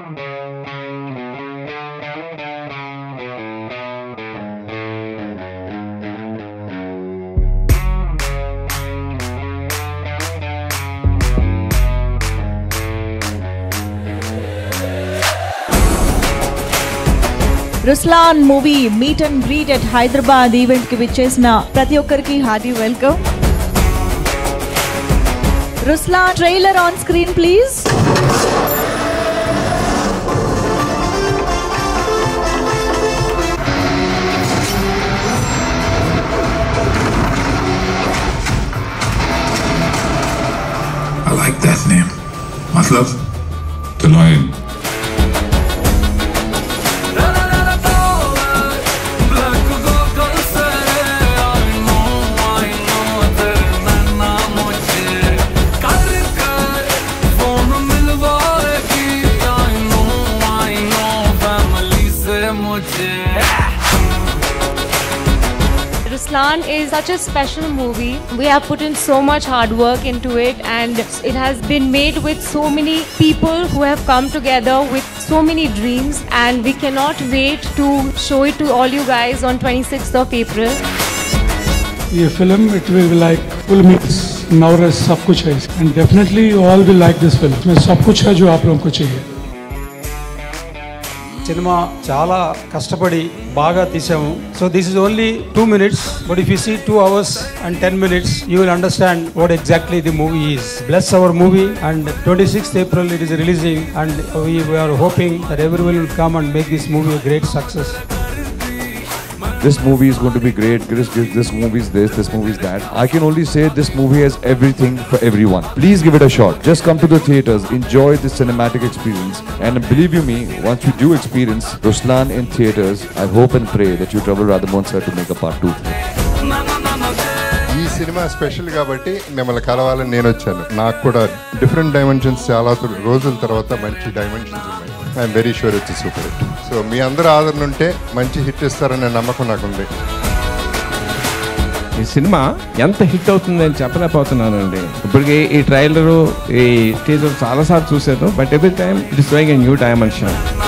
Ruslan movie meet and greet at Hyderabad event ki vichesina prati okkariki hearty welcome. Ruslan trailer on screen please. I like that name. Matlab? The Lion. Ruslan is such a special movie. We have put in so much hard work into it, and it has been made with so many people who have come together with so many dreams, and we cannot wait to show it to all you guys on 26th of April. ये film it will be like full mix नवरस सब कुछ है and definitely you all will like this film. इसमें सब कुछ है जो आप लोगों को चाहिए. సినిమా చాలా కష్టపడి బాగా తీసాము. So this is only 2 minutes, but if you see 2 hours and 10 minutes you will understand what exactly the movie is. Bless our movie, and 26th April it is releasing, and we are hoping that everyone will come and make this movie a great success. This movie is going to be great. This movie is this movie is that. I can only say this movie has everything for everyone. Please give it a shot. Just come to the theaters, enjoy this cinematic experience, and believe you me, once you do experience Ruslan in theaters, I hope and pray that you trouble Radhamohan sir to make a part 2. ఈ cinema special కాబట్టి మిమ్మల్ని కలవాలని నేను వచ్చాను. నాకు కూడా different dimensions చాలా రోజుల తర్వాత మంచి డైమెన్షన్స్ ఉన్నాయి. I'm very sure it's super hit. So మీ అందరూ ఆదరణ ఉంటే మంచి హిట్ ఇస్తారనే నమ్మకం నాకుంది. ఈ సినిమా ఎంత హిట్ అవుతుందని చెప్పలేకపోతున్నానండి. ఇప్పటికి ఈ ట్రైలరు ఈ టీజర్ చాలాసార్లు చూశాను, but every time it is going a new dimension.